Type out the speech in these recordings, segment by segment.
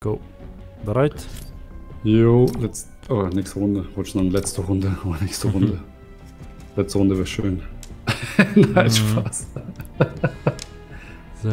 Go. Bereit? Jo, nächste Runde. Wollte schon sagen, letzte Runde, aber nächste Runde. Letzte Runde wäre schön. Nein, Spaß. So.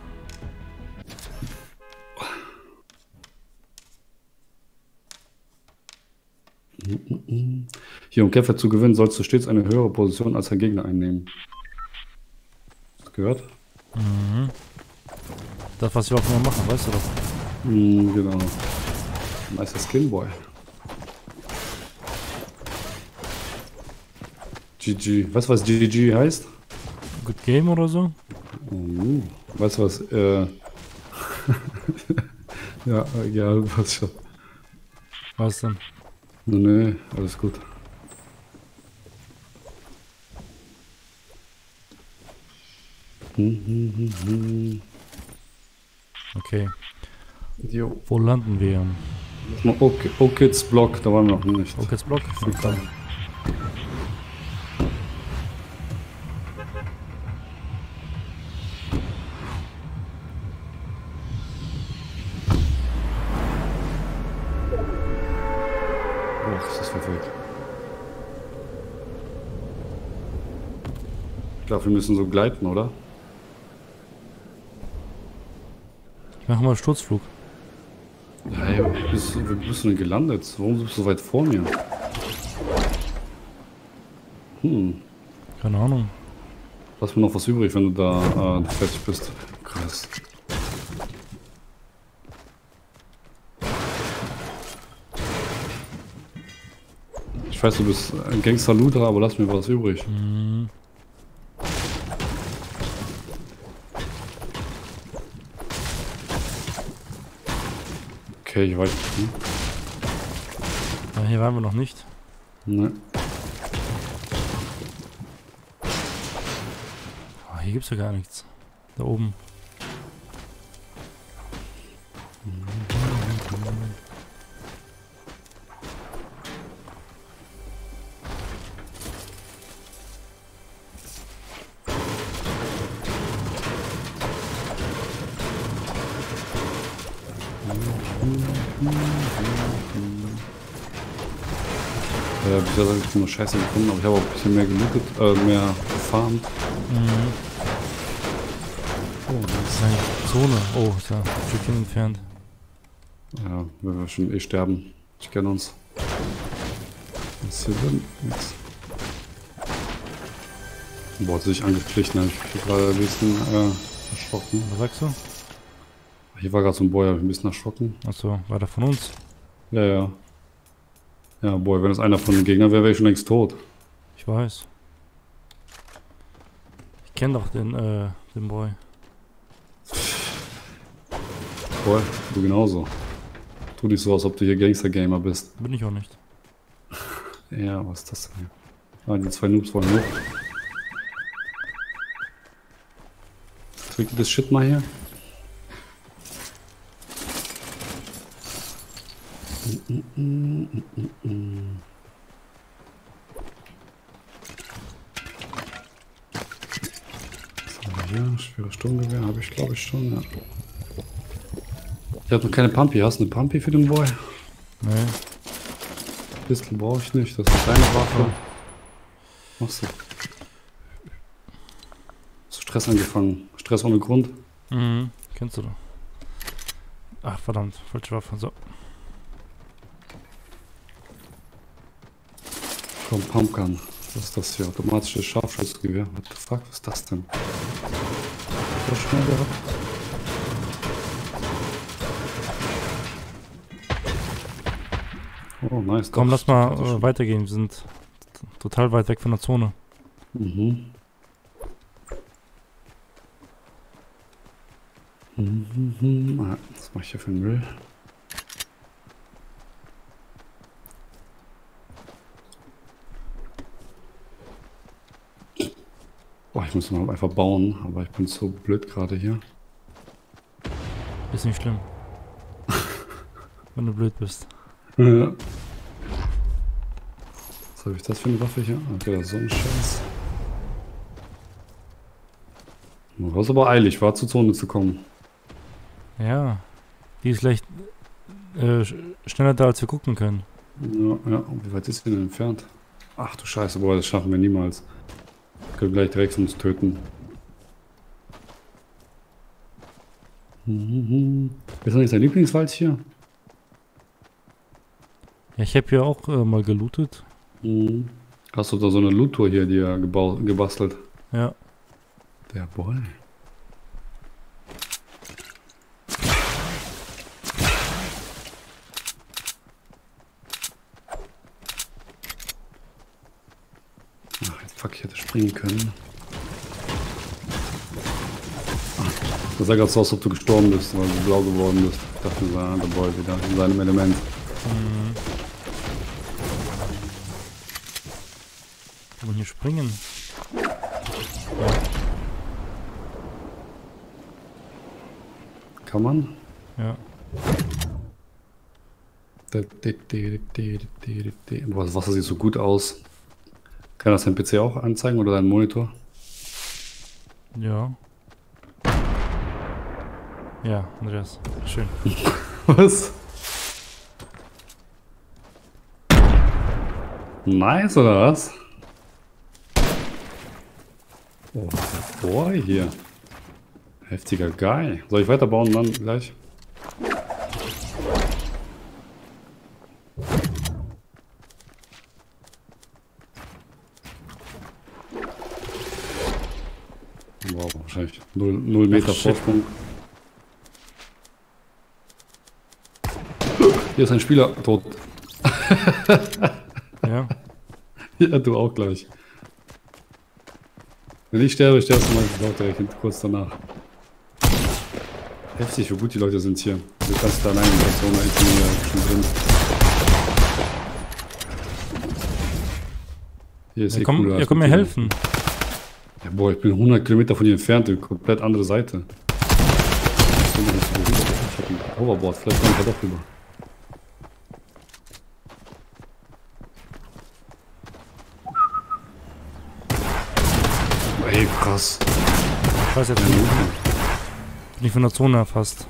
Hier, um Kämpfer zu gewinnen, sollst du stets eine höhere Position als dein Gegner einnehmen. Hast du gehört? Mhm. Das, was wir auch immer machen, weißt du doch. Genau. Nicer Skin, Boy. GG. Weißt du, was GG heißt? Good Game oder so? Weißt du, was, ja, egal, was schon. Was denn? Nee, alles gut. Okay. Jo. Wo landen wir? Kids Block, da waren wir noch nicht. Kids Block? Okay. Ist das verrückt. Ich glaube, wir müssen so gleiten, oder? Ich mache mal Sturzflug. Hey, wie bist du denn gelandet? Warum bist du so weit vor mir? Keine Ahnung. Lass mir noch was übrig, wenn du da fertig bist. Krass. Ich weiß, du bist ein Gangster-Looter, aber lass mir was übrig. Okay, ich weiß nicht. Ja, hier waren wir noch nicht. Ne. Oh, hier gibt's ja gar nichts. Da oben. Bisher habe ich nur Scheiße gefunden, aber ich habe auch ein bisschen mehr gelootet, mehr gefarmt. Oh, das ist eine Zone. Oh, ist ja ein Stückchen entfernt. Ja, wenn wir schon sterben. Ich kenne uns. Was ist hier drin? Nix. Boah, hat sich angeglichen, habe ich mich gerade ein bisschen erschrocken. Was sagst du? Hier war gerade so ein Boy, habe ich ein bisschen erschrocken. Achso, war der von uns? Ja, ja. Ja, Boy, wenn es einer von den Gegnern wäre, wäre ich schon längst tot. Ich weiß. Ich kenne doch den Boy. Boy, du genauso. Tu dich so, als ob du hier Gangster-Gamer bist. Bin ich auch nicht. Ja, was ist das denn hier? Ah, die zwei Noobs wollen hoch. Trinke das Shit mal hier. So, hier, schwere Sturmgewehr habe ich, glaube ich, schon, ja. Ich habe noch keine Pumpy. Hast du eine Pumpy für den Boy? Nee. Pistol brauche ich nicht, das ist deine Waffe. Machst du? Hast du Stress angefangen? Stress ohne Grund? Mhm, kennst du doch. Ach, verdammt, falsche Waffe. So. Komm, Pumpgun. Was ist das hier? Automatisches Scharfschützengewehr. What the fuck, was ist das denn? So schnell gehabt. Oh, nice. Komm, lass mal weitergehen. Wir sind total weit weg von der Zone. Was mache ich hier für einen Müll? Oh, ich muss mal einfach bauen, aber ich bin so blöd gerade hier. Ist nicht schlimm. Wenn du blöd bist. Ja. Was habe ich das für eine Waffe hier? Okay, das ist so ein Scheiß. Du warst aber eilig, war zur Zone zu kommen. Ja. Die ist leicht schneller da, als wir gucken können. Ja, ja. Und wie weit ist die denn entfernt? Ach du Scheiße, boah, das schaffen wir niemals. Wir können gleich direkt uns töten. Ist das nicht dein Lieblingswald hier? Ja, ich habe hier auch mal gelootet. Hast du da so eine Loot-Tour hier dir gebastelt? Ja. Der Boy. Ach, jetzt fuck, ich hätte springen können. Das sah gerade so aus, als ob du gestorben bist, weil du blau geworden bist. Ich dachte, der Boy wieder in seinem Element. Kann man hier springen? Kann man? Ja. Boah, das Wasser sieht so gut aus. Kann das dein PC auch anzeigen oder dein Monitor? Ja. Ja, Andreas. Schön. Was? Nice, oder was? Oh, der Boy hier. Heftiger Guy. Soll ich weiterbauen dann gleich? Wow, wahrscheinlich 0 Meter Vorsprung. Hier ist ein Spieler tot. Ja. Ja, du auch gleich. Wenn ich sterbe, stirbst du meistens auch direkt kurz danach. Heftig, wie gut die Leute sind hier. Du kannst da allein in der Zone, ich bin hier schon drin. Hier ist Ja, komm mir helfen. Ja, boah, ich bin 100 Kilometer von hier entfernt, die komplett andere Seite. Ich hab ein Hoverboard, vielleicht komme ich da doch rüber. Ey, krass. Ich weiß jetzt nicht. Bin ich von der Zone erfasst.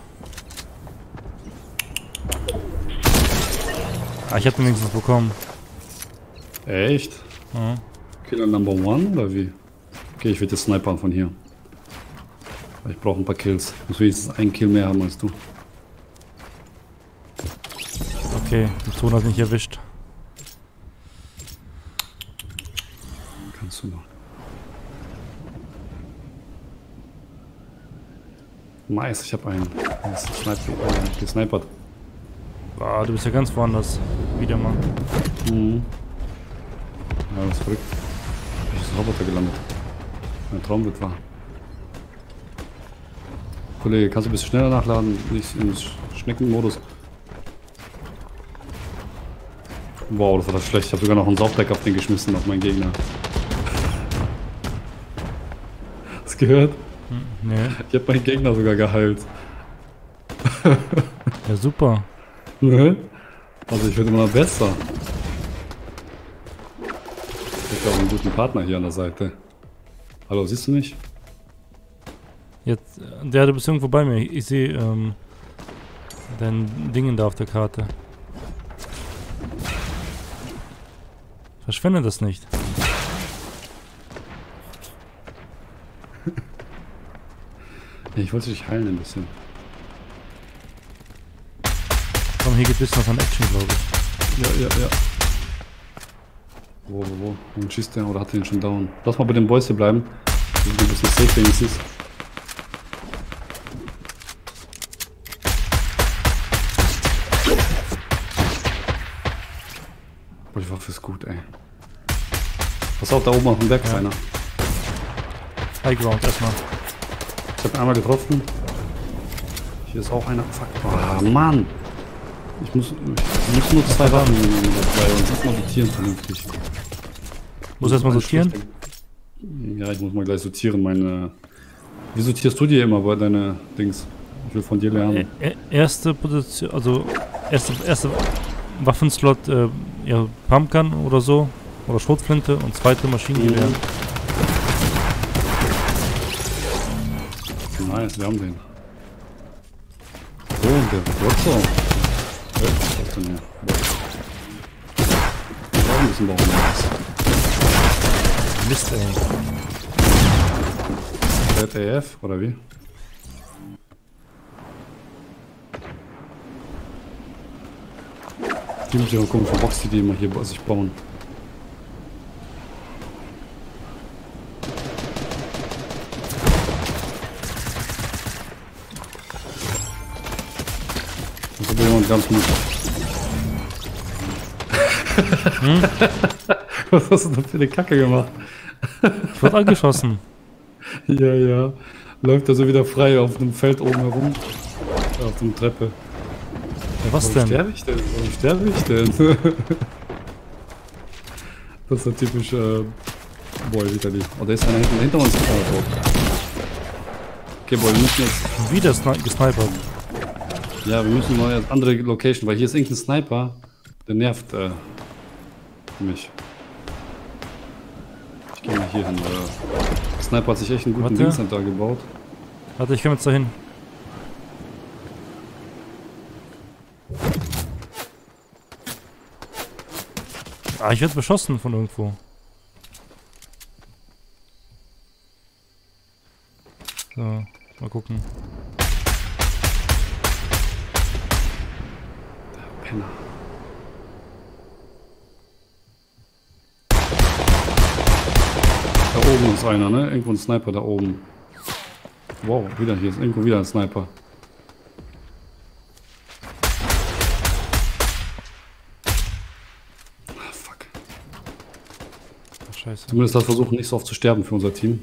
Ah, ich hab den wenigstens bekommen. Echt? Ja. Killer Number 1 oder wie? Okay, ich will jetzt snipern von hier. Ich brauche ein paar Kills. Ich muss wenigstens einen Kill mehr haben als du. Okay, die Zone hat mich erwischt. Kannst du noch. Nice, ich habe einen. Gesnipert. Ah, du bist ja ganz woanders. Wieder mal. Mhm. Ja, das ist verrückt. Ich bin Roboter gelandet. Mein Traum wird wahr. Kollege, kannst du ein bisschen schneller nachladen? Nicht im Schneckenmodus. Wow, das war das schlecht. Ich habe sogar noch einen Saugdeck auf den geschmissen, auf meinen Gegner. Hast du gehört? Nee. Ich habe meinen Gegner sogar geheilt. Ja, super. Also ich werde immer noch besser. Ich habe auch einen guten Partner hier an der Seite. Hallo, siehst du mich? Jetzt, du bist irgendwo bei mir. Ich sehe dein Ding da auf der Karte. Verschwende das nicht. Ich wollte dich heilen ein bisschen. Komm, hier gibt es noch an Action, glaube ich. Ja. Wo? Und schießt der oder hat den schon down? Lass mal bei den Boys hier bleiben. Wir sind ein bisschen safe, wenn es ist. Boah, die Waffe ist gut, ey. Pass auf, da oben auf dem Berg ist einer. High Ground erstmal. Ich hab einmal getroffen. Hier ist auch einer. Fuck. Oh, Mann! Ich muss nur 2 Waffen dabei und muss mal sortieren vernünftig. Muss erstmal sortieren? Ja, ich muss mal gleich sortieren. Wie sortierst du dir immer bei deine Dings? Ich will von dir lernen. Erste Position, also erste Waffenslot, ja, Pumpgun oder so. Oder Schrotflinte und zweite Maschinengewehr. Nice, wir haben den. Oh, der Rotzo. Was ist denn hier? Da müssen wir auch was. Mist, ey. ZAF oder wie? Die mit ihrer komischen Box, die immer hier bei sich bauen. Das ist jemand ganz gut. Hm? Was hast du da für eine Kacke gemacht? Ich wurde angeschossen. Ja, ja. Läuft er so wieder frei auf dem Feld oben herum. Auf der Treppe. Ja, was Warum denn? sterbe ich denn? Warum sterbe ich denn? Das ist ja typisch, Boy, wieder die. Oh, da ist einer hinter uns. Okay, Boy, wir müssen jetzt. Wieder gesnipert. Ja, wir müssen mal eine andere Location, weil hier ist irgendein Sniper. Der nervt, mich. Ich gehe mal hier hin, der Sniper hat sich echt einen guten Dingcenter gebaut. Warte, ich komme jetzt dahin. Ah, ich werde beschossen von irgendwo. So, mal gucken. Penner. Da oben ist einer, ne? Irgendwo ein Sniper da oben. Wow, wieder hier ist irgendwo wieder ein Sniper. Ah, fuck. Ach, scheiße. Zumindest das versuchen nicht so oft zu sterben für unser Team.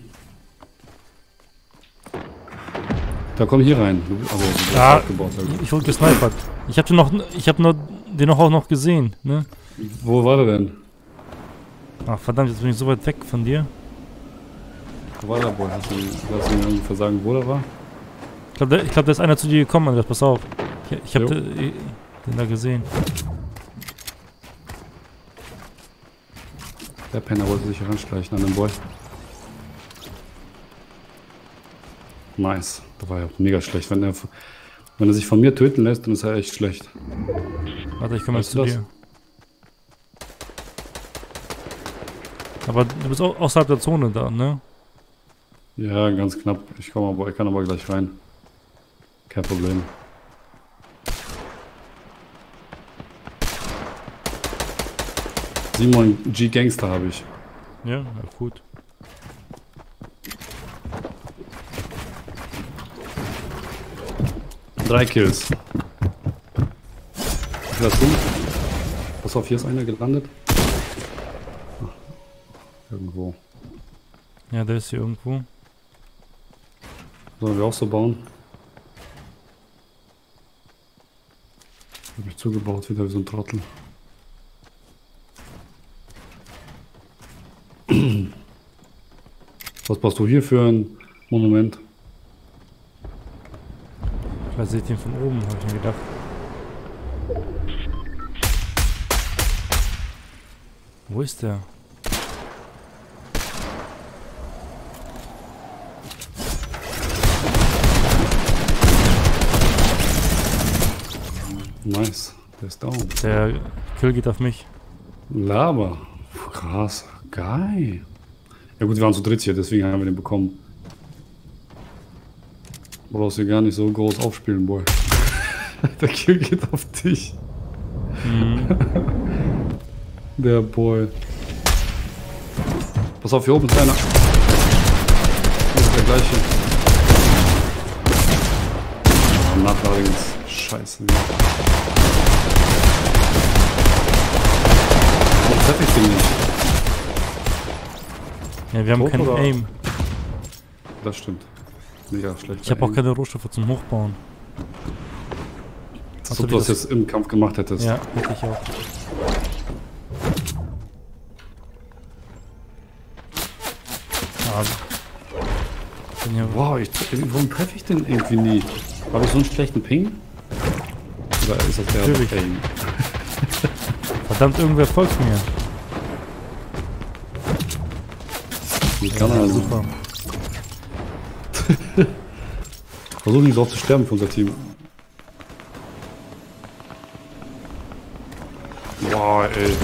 Da komm hier rein. Also, Ja, aufgebaut, halt. ich wurde gesnipert. Ich hab den auch noch gesehen, ne? Wo war der denn? Ach verdammt, jetzt bin ich so weit weg von dir. Wo war der Boy? Hast du mir irgendwie sagen, wo der war? Ich glaube, da ist einer zu dir gekommen, Andreas, pass auf. Ich hab den da gesehen. Der Penner wollte sich heranschleichen an den Boy. Nice. Das war ja mega schlecht. Wenn er sich von mir töten lässt, dann ist er echt schlecht. Warte, ich komme jetzt Weißt du zu dir. Aber du bist auch außerhalb der Zone da, ne? Ja, ganz knapp. Ich kann aber gleich rein. Kein Problem. Simon G Gangster habe ich. Ja, ja, gut. Drei Kills. Was du? Pass auf, hier ist einer gelandet. Ach, irgendwo. Ja, der ist hier irgendwo. Sollen wir auch so bauen? Hab ich zugebaut, wieder wie so ein Trottel. Was baust du hier für ein Monument? Vielleicht sehe ich den von oben, habe ich mir gedacht. Wo ist der? Nice, der ist down. Der Kill geht auf mich. Laber. Krass, geil. Ja gut, wir waren zu dritt hier, deswegen haben wir den bekommen. Du brauchst hier gar nicht so groß aufspielen, Boy. Der Kill geht auf dich. Mhm. Der Boy. Pass auf, hier oben ist einer. Das ist der gleiche. Oh, Nachladiges. Scheiße. Warum treffe ich den nicht? Ja, wir haben Tot keinen oder? Aim. Das stimmt. Mega schlecht. Ich habe auch keine Rohstoffe zum Hochbauen. Als ob du das jetzt im Kampf gemacht hättest. Ja, hätte ich auch. Ah, bin hier Wow, warum treffe ich den irgendwie nie? Habe ich so einen schlechten Ping? Oder ist das der Natürlich. Ping? verdammt, irgendwer folgt mir. Wie kann er also? Super. Versuch nicht so oft zu sterben für unser Team. Boah, ey.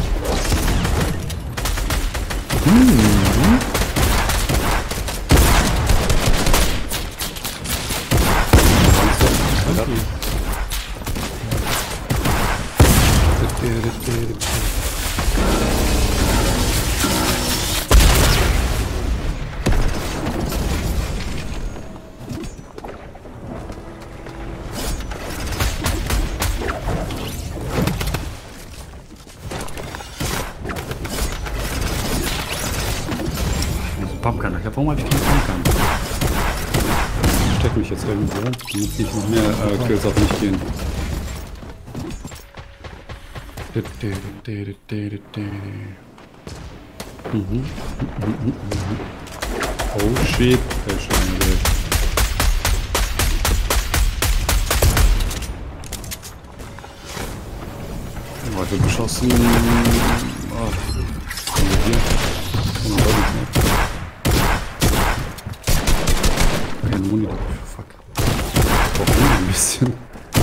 Pumpgun. Warum habe ich keinen Pumpgun? Ich steck mich jetzt irgendwo, damit nicht noch mehr Kills auf mich gehen. Oh shit, der ist schon weg. Weiter beschossen. Oh. Hier. Kein Monitor. Fuck. Ich brauche ein bisschen.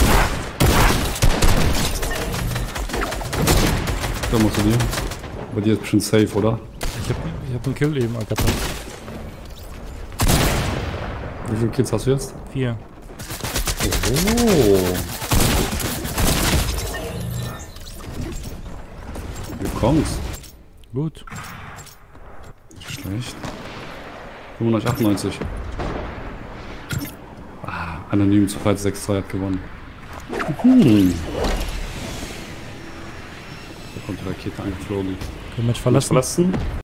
Da musst du dir. Bei dir ist bestimmt safe, oder? Ich hab einen Kill eben ergattert. Wie viele Kills hast du jetzt? 4. Oh. Wie kommt's? Gut. Nicht schlecht. 95, 98. Ah, anonym zu Fight 6-2 hat gewonnen. Da kommt die Rakete angeflogen. Können wir Match verlassen?